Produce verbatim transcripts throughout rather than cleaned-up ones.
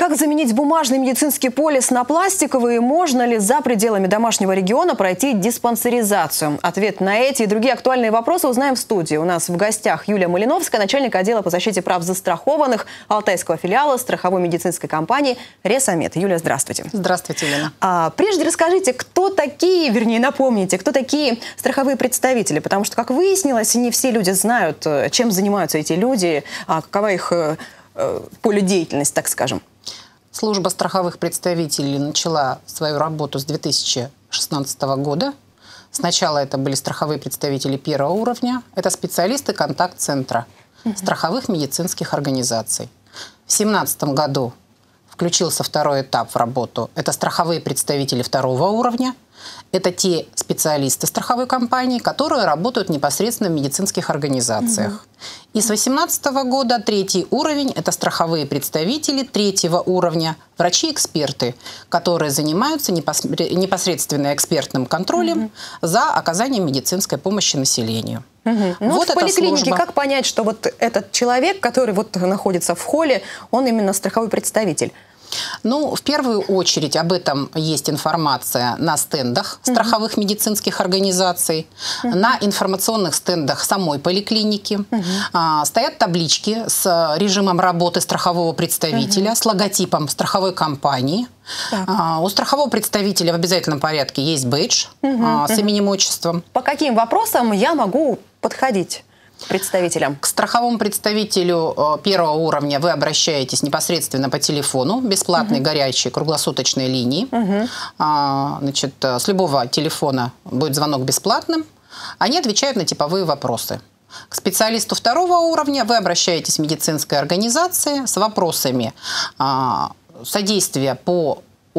Как заменить бумажный медицинский полис на пластиковый? Можно ли за пределами домашнего региона пройти диспансеризацию? Ответ на эти и другие актуальные вопросы узнаем в студии. У нас в гостях Юлия Малиновская, начальник отдела по защите прав застрахованных Алтайского филиала страховой медицинской компании «Ресамед». Юлия, здравствуйте. Здравствуйте, Елена. А, прежде расскажите, кто такие, вернее, напомните, кто такие страховые представители? Потому что, как выяснилось, не все люди знают, чем занимаются эти люди, а какова их э, поле деятельности, так скажем. Служба страховых представителей начала свою работу с две тысячи шестнадцатого года. Сначала это были страховые представители первого уровня. Это специалисты контакт-центра угу. страховых медицинских организаций. В две тысячи семнадцатом году включился второй этап в работу. Это страховые представители второго уровня. Это те специалисты страховой компании, которые работают непосредственно в медицинских организациях. Угу. И с две тысячи восемнадцатого года третий уровень – это страховые представители третьего уровня, врачи-эксперты, которые занимаются непосредственно экспертным контролем угу. за оказанием медицинской помощи населению. Угу. Ну, вот в поликлинике как понять, что вот этот человек, который вот находится в холле, он именно страховой представитель? Ну, в первую очередь об этом есть информация на стендах страховых uh-huh. медицинских организаций, uh-huh. на информационных стендах самой поликлиники. Uh-huh. а, стоят таблички с режимом работы страхового представителя, uh-huh. с логотипом страховой компании. Uh-huh. А, у страхового представителя в обязательном порядке есть бейдж uh-huh. а, с именем и отчеством. По каким вопросам я могу подходить представителям? К страховому представителю э, первого уровня вы обращаетесь непосредственно по телефону, бесплатной, угу. горячей, круглосуточной линии. Угу. А, значит, с любого телефона будет звонок бесплатным. Они отвечают на типовые вопросы. К специалисту второго уровня вы обращаетесь в медицинской организации с вопросами а, содействия по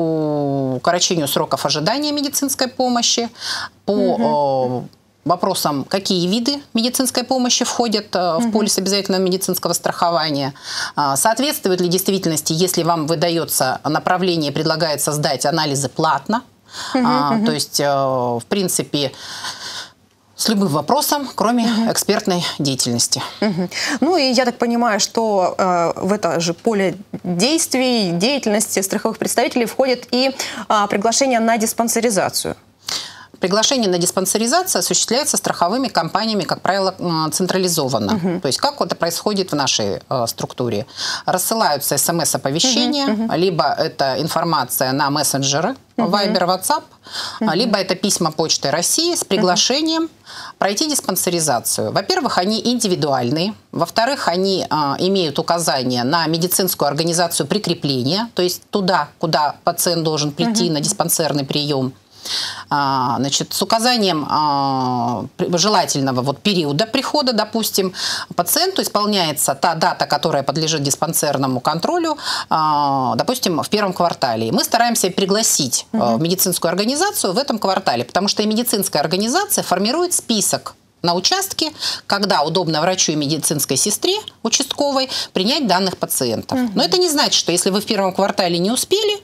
укорочению сроков ожидания медицинской помощи, по... Угу. вопросам, какие виды медицинской помощи входят в угу. полис обязательного медицинского страхования, соответствует ли действительности, если вам выдается направление, предлагается сдать анализы платно. Угу, а, угу. То есть, в принципе, с любым вопросом, кроме угу. экспертной деятельности. Угу. Ну и я так понимаю, что э, в это же поле действий, деятельности страховых представителей входит и э, приглашение на диспансеризацию. Приглашение на диспансеризацию осуществляется страховыми компаниями, как правило, централизованно. Uh-huh. То есть как это происходит в нашей э, структуре? Рассылаются смс-оповещения, uh-huh. Uh-huh. либо это информация на мессенджеры, uh-huh. Viber, WhatsApp, uh-huh. либо это письма Почты России с приглашением uh-huh. пройти диспансеризацию. Во-первых, они индивидуальные. Во-вторых, они э, имеют указания на медицинскую организацию прикрепления, то есть туда, куда пациент должен прийти uh-huh. на диспансерный прием. А, значит, с указанием а, желательного вот периода прихода, допустим, пациенту исполняется та дата, которая подлежит диспансерному контролю, а, допустим, в первом квартале. И мы стараемся пригласить угу. а, в медицинскую организацию в этом квартале, потому что и медицинская организация формирует список на участке, когда удобно врачу и медицинской сестре участковой принять данных пациентов. Угу. Но это не значит, что если вы в первом квартале не успели,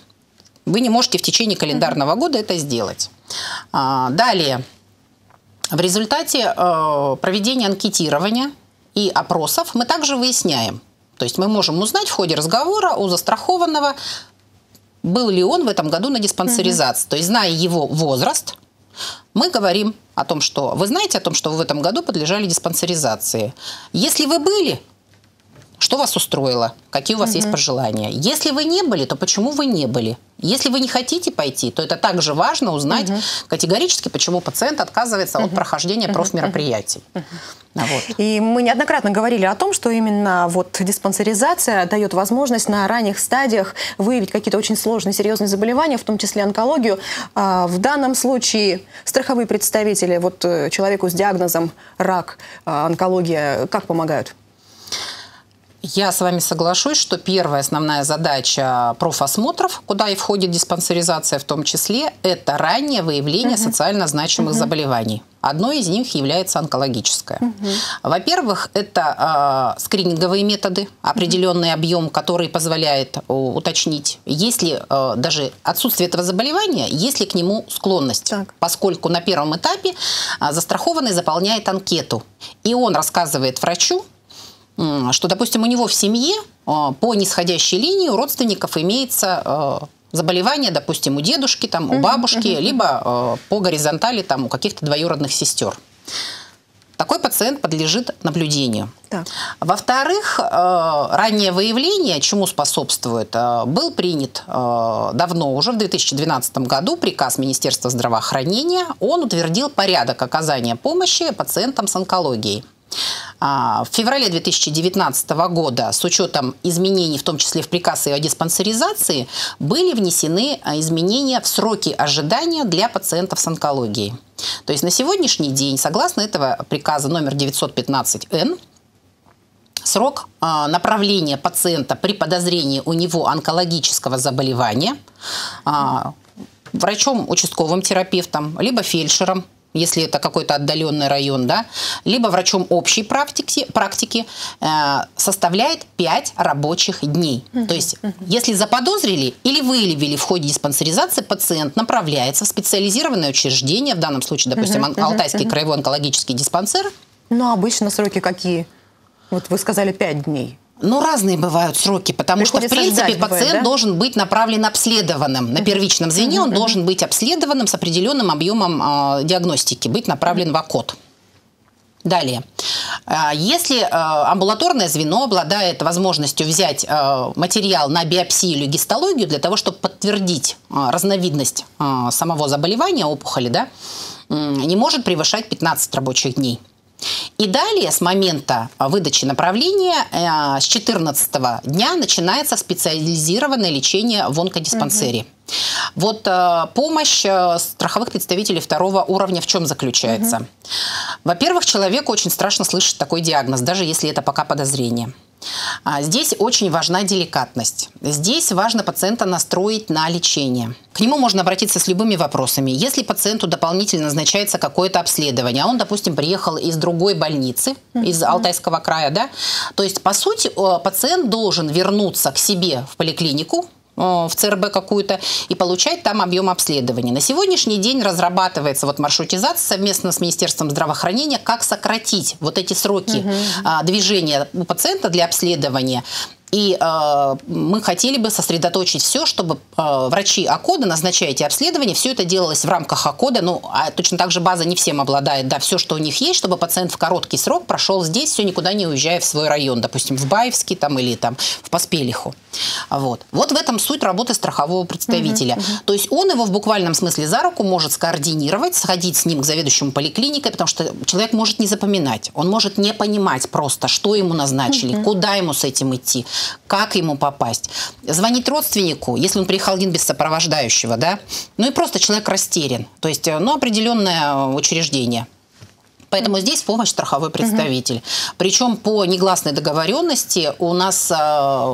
вы не можете в течение календарного года это сделать. Далее, в результате проведения анкетирования и опросов мы также выясняем, то есть мы можем узнать в ходе разговора у застрахованного, был ли он в этом году на диспансеризации. Mm-hmm. То есть, зная его возраст, мы говорим о том, что вы знаете о том, что вы в этом году подлежали диспансеризации. Если вы были, что вас устроило? Какие у вас угу. есть пожелания? Если вы не были, то почему вы не были? Если вы не хотите пойти, то это также важно узнать угу. категорически, почему пациент отказывается угу. от прохождения угу. профмероприятий. Угу. Вот. И мы неоднократно говорили о том, что именно вот диспансеризация дает возможность на ранних стадиях выявить какие-то очень сложные, серьезные заболевания, в том числе онкологию. А в данном случае страховые представители, вот человеку с диагнозом рак, онкология, как помогают? Я с вами соглашусь, что первая основная задача профосмотров, куда и входит диспансеризация в том числе, это раннее выявление угу. социально значимых угу. заболеваний. Одно из них является онкологическое. Угу. Во-первых, это э, скрининговые методы, определенный угу. объем, который позволяет э, уточнить, есть ли э, даже отсутствие этого заболевания, есть ли к нему склонность. Так. Поскольку на первом этапе э, застрахованный заполняет анкету, и он рассказывает врачу, что, допустим, у него в семье по нисходящей линии у родственников имеется заболевание, допустим, у дедушки, там, у бабушки, uh-huh, uh-huh. либо по горизонтали там, у каких-то двоюродных сестер. Такой пациент подлежит наблюдению. Так. Во-вторых, раннее выявление, чему способствует, был принят давно, уже в две тысячи двенадцатом году, приказ Министерства здравоохранения. Он утвердил порядок оказания помощи пациентам с онкологией. В феврале две тысячи девятнадцатого года, с учетом изменений, в том числе в приказ о диспансеризации, были внесены изменения в сроки ожидания для пациентов с онкологией. То есть на сегодняшний день, согласно этого приказа номер девятьсот пятнадцать эн, срок направления пациента при подозрении у него онкологического заболевания врачом, участковым терапевтом, либо фельдшером, если это какой-то отдаленный район, да, либо врачом общей практики, практики э, составляет пять рабочих дней. Uh-huh. То есть, uh-huh. если заподозрили или выявили в ходе диспансеризации, пациент направляется в специализированное учреждение, в данном случае, допустим, uh-huh. Алтайский uh-huh. краевой онкологический диспансер. Ну, обычно сроки какие? Вот вы сказали пять дней. Ну, разные бывают сроки, потому Приходится что, в принципе, ждать, пациент бывает, да? должен быть направлен обследованным. На первичном звене uh-huh, он uh-huh. должен быть обследованным с определенным объемом э, диагностики, быть направлен uh-huh. в ОКОД. Далее. Если э, амбулаторное звено обладает возможностью взять э, материал на биопсию или гистологию для того, чтобы подтвердить э, разновидность э, самого заболевания, опухоли, да, э, не может превышать пятнадцать рабочих дней. И далее, с момента выдачи направления, э, с четырнадцатого дня начинается специализированное лечение в онкодиспансере. Угу. Вот э, помощь э, страховых представителей второго уровня в чем заключается? Угу. Во-первых, человеку очень страшно слышать такой диагноз, даже если это пока подозрение. А здесь очень важна деликатность. Здесь важно пациента настроить на лечение. К нему можно обратиться с любыми вопросами. Если пациенту дополнительно назначается какое-то обследование, а он, допустим, приехал из другой больницы, из Алтайского края, да, то есть, по сути, пациент должен вернуться к себе в поликлинику, в ЦРБ какую-то, и получать там объем обследования. На сегодняшний день разрабатывается вот маршрутизация совместно с Министерством здравоохранения, как сократить вот эти сроки угу. а, движения у пациента для обследования. И э, мы хотели бы сосредоточить все, чтобы э, врачи ОКОДа, назначая эти обследования, все это делалось в рамках ОКОДа, ну, а точно так же база не всем обладает, да, все, что у них есть, чтобы пациент в короткий срок прошел здесь, все никуда не уезжая в свой район, допустим, в Баевский там, или там, в Поспелиху. Вот. Вот в этом суть работы страхового представителя. Uh-huh, uh-huh. То есть он его в буквальном смысле за руку может скоординировать, сходить с ним к заведующему поликлиникой, потому что человек может не запоминать, он может не понимать просто, что ему назначили, uh-huh. куда ему с этим идти, как ему попасть. Звонить родственнику, если он приехал один без сопровождающего, да, ну и просто человек растерян, то есть, ну, определенное учреждение. Поэтому здесь помощь страховой представитель. Угу. Причем по негласной договоренности у нас э,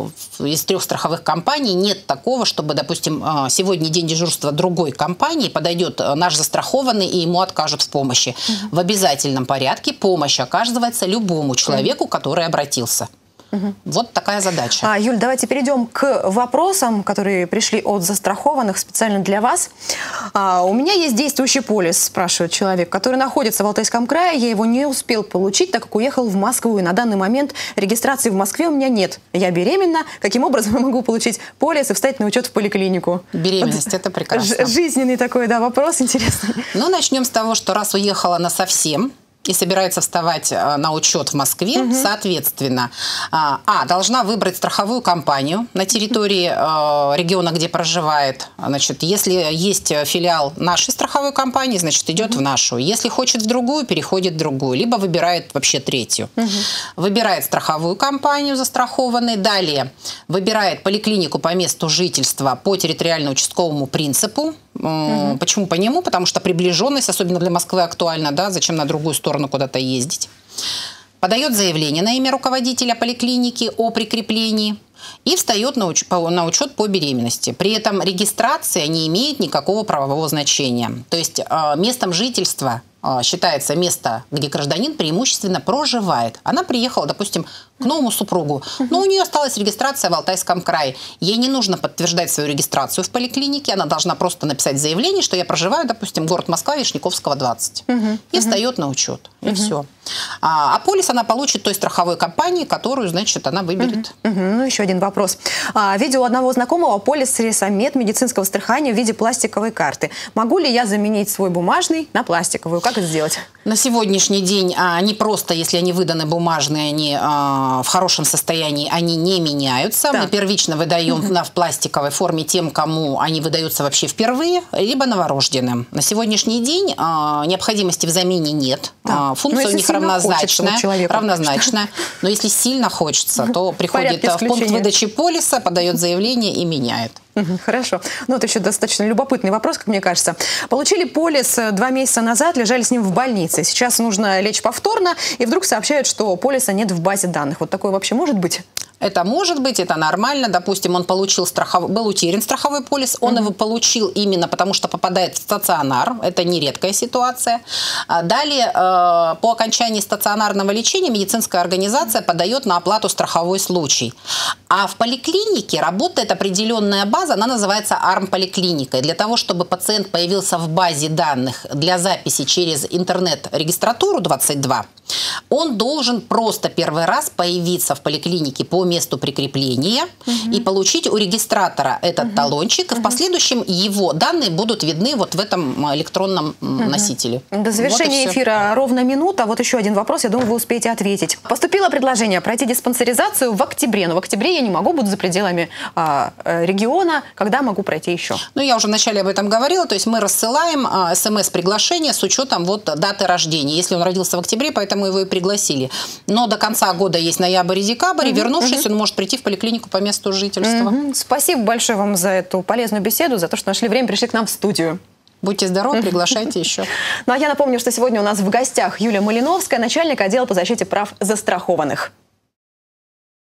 из трех страховых компаний нет такого, чтобы, допустим, э, сегодня день дежурства другой компании, подойдет наш застрахованный и ему откажут в помощи. Угу. В обязательном порядке помощь оказывается любому человеку, угу. который обратился. Угу. Вот такая задача. А, Юль, давайте перейдем к вопросам, которые пришли от застрахованных специально для вас. А, у меня есть действующий полис, спрашивает человек, который находится в Алтайском крае. Я его не успел получить, так как уехал в Москву. И на данный момент регистрации в Москве у меня нет. Я беременна. Каким образом я могу получить полис и встать на учет в поликлинику? Беременность, вот, это прекрасно. Жизненный такой, да, вопрос интересный. Ну, начнем с того, что раз уехала насовсем и собирается вставать на учет в Москве, угу. соответственно, а, должна выбрать страховую компанию на территории э, региона, где проживает. Значит, если есть филиал нашей страховой компании, значит, идет угу. в нашу. Если хочет в другую, переходит в другую. Либо выбирает вообще третью. Угу. Выбирает страховую компанию застрахованной. Далее выбирает поликлинику по месту жительства по территориально-участковому принципу. Угу. Почему по нему? Потому что приближенность, особенно для Москвы, актуальна, да, зачем на другую сторону куда-то ездить. Подает заявление на имя руководителя поликлиники о прикреплении и встает на, уч на учет по беременности. При этом регистрация не имеет никакого правового значения. То есть э, местом жительства э, считается место, где гражданин преимущественно проживает. Она приехала, допустим, к новому супругу, но у нее осталась регистрация в Алтайском крае. Ей не нужно подтверждать свою регистрацию в поликлинике, она должна просто написать заявление, что я проживаю, допустим, город Москва, Вишняковского, двадцать. Угу. И встает на учет. И угу. все. А, а полис она получит той страховой компании, которую, значит, она выберет. Угу. Угу. Ну, еще один вопрос. А, видел у одного знакомого полис Ресамед медицинского страхования в виде пластиковой карты. Могу ли я заменить свой бумажный на пластиковую? Как это сделать? На сегодняшний день они просто, если они выданы бумажные, они а, в хорошем состоянии, они не меняются. Да. Мы первично выдаем угу. на, в пластиковой форме тем, кому они выдаются вообще впервые, либо новорожденным. На сегодняшний день а, необходимости в замене нет. Да. А, функция у них равнозначная. Человеку, равнозначная. Но если сильно хочется, то приходит в пункт выдачи полиса, подает заявление и меняет. Хорошо. Ну, это еще достаточно любопытный вопрос, как мне кажется. Получили полис два месяца назад, лежали с ним в больнице. Сейчас нужно лечь повторно, и вдруг сообщают, что полиса нет в базе данных. Вот такое вообще может быть? Это может быть, это нормально. Допустим, он получил страховой, был утерян страховой полис, он mm-hmm. его получил именно потому, что попадает в стационар. Это нередкая ситуация. Далее, по окончании стационарного лечения медицинская организация подает на оплату страховой случай. А в поликлинике работает определенная база, она называется АРМ-поликлиника. И для того, чтобы пациент появился в базе данных для записи через интернет-регистратуру двадцать два, он должен просто первый раз появиться в поликлинике по месту прикрепления угу. и получить у регистратора этот угу. талончик. И угу. в последующем его данные будут видны вот в этом электронном угу. носителе. До завершения вот эфира ровно минута. Вот еще один вопрос, я думаю, вы успеете ответить. Поступило предложение пройти диспансеризацию в октябре. Но в октябре я не могу, буду за пределами а, региона. Когда могу пройти еще? Ну, я уже вначале об этом говорила. То есть мы рассылаем а, смс-приглашение с учетом вот даты рождения. Если он родился в октябре, поэтому его и пригласили. Но до конца года есть ноябрь и декабрь. Угу, и вернувшись, угу. он может прийти в поликлинику по месту жительства. Угу. Спасибо большое вам за эту полезную беседу, за то, что нашли время, пришли к нам в студию. Будьте здоровы, приглашайте еще. Ну а я напомню, что сегодня у нас в гостях Юлия Малиновская, начальник отдела по защите прав застрахованных.